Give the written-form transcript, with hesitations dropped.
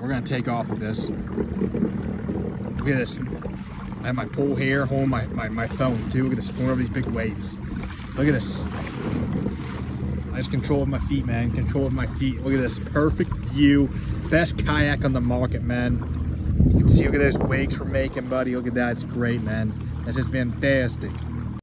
we're gonna take off with this. Look at this. I have my pole here, holding my phone too. Look at this, going over these big waves. Look at this. I just control with my feet, man. Control with my feet. Look at this, perfect view. Best kayak on the market, man. You can see, look at this wakes we're making, buddy. Look at that, it's great, man. That's just fantastic.